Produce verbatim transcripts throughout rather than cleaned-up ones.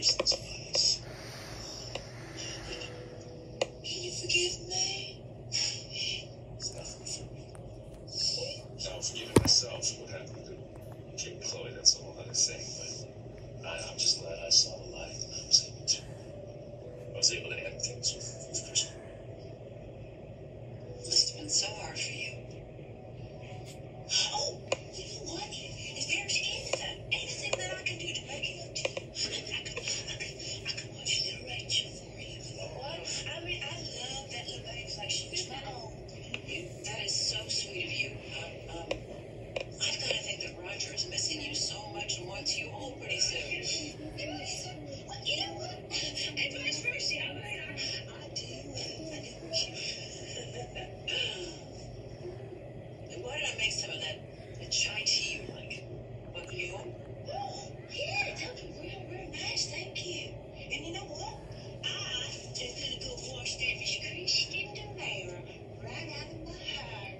Anderson's place. Can you forgive me? It's nothing for me. I'm forgiving myself for what happened to Kate and Chloe. That's a whole other thing, but I, I'm just glad I saw the light and I was able to. I was able to end things with, with Kristen. It must have been so hard for you. Oh, you know what? If there's anything, anything that I can do to make it up to you, I mean, I could, I could, I could watch little Rachel for you. You know what? I mean, I love that little baby like she was my own. You, that is so sweet of you. Um, um, I've got to think that Roger is missing you so much and wants you home pretty soon. Well, you know what? And vice versa. I mean, I, I do, I do wish you. And why did I make some of that, that chai tea you like? What, you? Oh, yeah, that was real, real nice. Thank you. And you know what? I just gonna go wash that Christian Demare right out of my heart.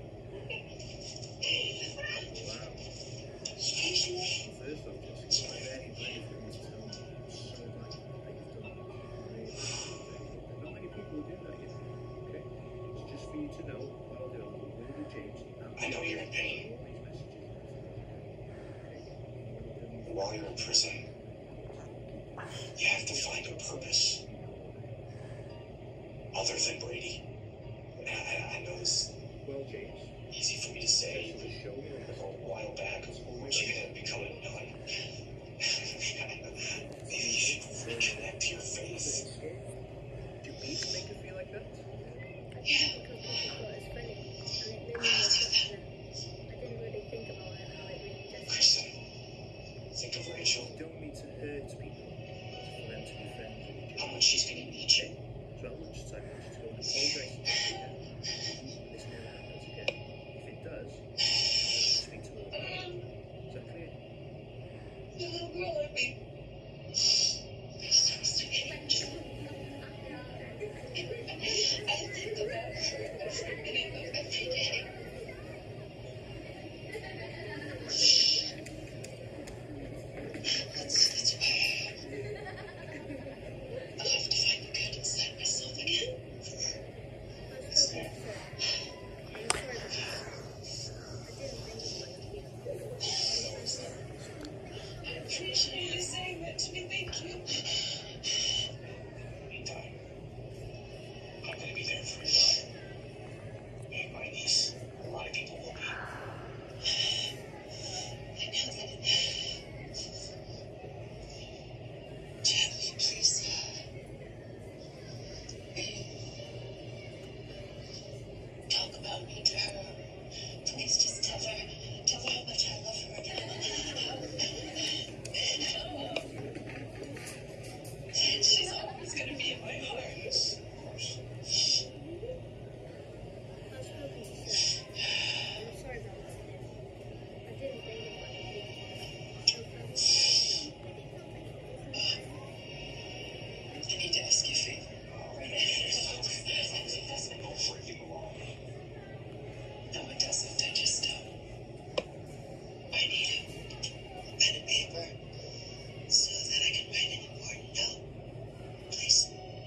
Excuse me? First off, just very grateful to tell me so much that you've done. Not many people will do that, you know. Okay? It's just for you to know what I'll do. I'll go with James. I know you're in pain. While you're in prison, you have to find a purpose other than Brady. And I, I know it's Well, James, easy for me to say, just show me what but a while back, when you're going to become a nun, maybe you should reconnect to your faith. Do you mean to make it feel like that? Yeah. Kristen, think of Rachel. You don't need to hurt people for them to be friends with each How other. much she's going to need you. So how much time you to go and apologize to them again? This never happens again. If it does, I'll speak to her. Is that clear? The little girl I mean. So sweet, Rachel. I think about her every minute of every day. That's, that's why I'll have to find the good inside myself again. I appreciate you saying that to me. Thank you. Meantime, I'm going to be there for your daughter and my niece. A lot of people will be. I know that. Chad, will you please, will you talk about me to her? Please just tell her, tell her how much I love her again. She's always gonna be in my heart. I need to ask you a favor. Go freaking along. No, it doesn't. I just, um, I need a pen and paper so that I can write an important note. Please.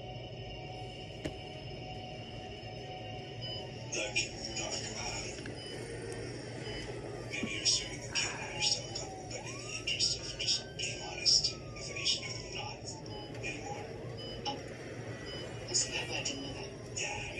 Look, Doc, uh, maybe you're assuming that Kate and I are still a couple, but in the interest of just being honest, if it ain't, I'm not anymore. Oh, listen, I didn't know that. Yeah,